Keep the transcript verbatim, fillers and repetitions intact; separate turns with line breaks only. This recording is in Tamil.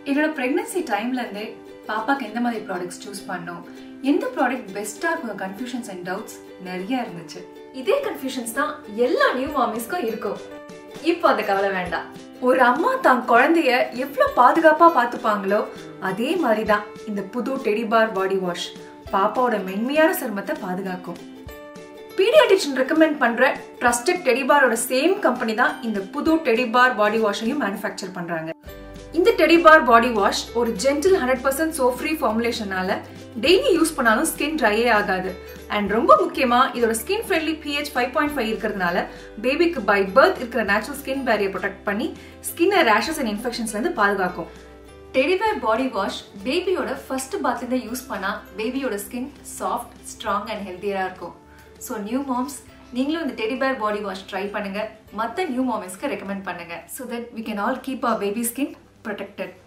என்னோட பிரெக்னன்சி டைம்ல இருந்தே பாப்பாக்கு எந்த மாதிரி ப்ராடக்ட்ஸ் சூஸ் பண்ணோம், எந்த ப்ராடக்ட் பெஸ்டா இருக்கும், கன்ஃபியூஷன்ஸ் அண்ட் டவுட்ஸ் நிறைய இருந்துச்சு.
இதே கன்ஃபியூஷன்ஸ் தான் எல்லா நியூ மாமிஸ்க்கும் இருக்கும். இப்போ அந்த கவலை வேண்டாம்.
ஒரு அம்மா தான் குழந்தைய எவ்வளவு பாதுகாப்பா பாத்துப்பாங்களோ அதே மாதிரிதான் இந்த புது டெடிபார் பாடி வாஷ் பாப்பாவோட மென்மையான சருமத்தை பாதுகாக்கும். பீடியாட்ரிஷியன் ரெக்கமெண்ட் பண்ற ட்ரஸ்டட் டெடிபாரோட சேம் கம்பெனி தான் இந்த புது டெடிபார் பாடி வாஷையும் மேனுஃபேக்சர் பண்றாங்க. இந்த டெடிபார் பாடி வாஷ் ஒரு gentle hundred percent soap free ஃபார்முலேஷனால டெய்லி யூஸ் பண்ணாலும் ஸ்கின் ட்ரையே ஆகாது. அண்ட் ரொம்ப முக்கியமா இதோட skin friendly pH five point five இருக்கிறதுனால பேபிக்கு பை பர்த் இருக்கிற நேச்சுரல் ஸ்கின் பேரியர் ப்ரொடெக்ட் பண்ணி ஸ்கின்னை ரேஷஸ் அண்ட் இன்ஃபெக்ஷன்ஸ்ல இருந்து பாதுகாக்கும்.
டெடிபார் பாடி வாஷ் பேபியோட ஃபர்ஸ்ட் பாத்ல இருந்து யூஸ் பண்ணா பேபியோட ஸ்கின் சாஃப்ட், ஸ்ட்ராங் அண்ட் ஹெல்த்தியரா இருக்கும். ஸோ நியூ மாம்ஸ் நீங்களும் இந்த டெடிபார் பாடி வாஷ் ட்ரை பண்ணுங்க, மற்ற நியூ மாமிஸ்க்கு ரெக்கமெண்ட் பண்ணுங்க.
So that we can all keep our baby skin protected.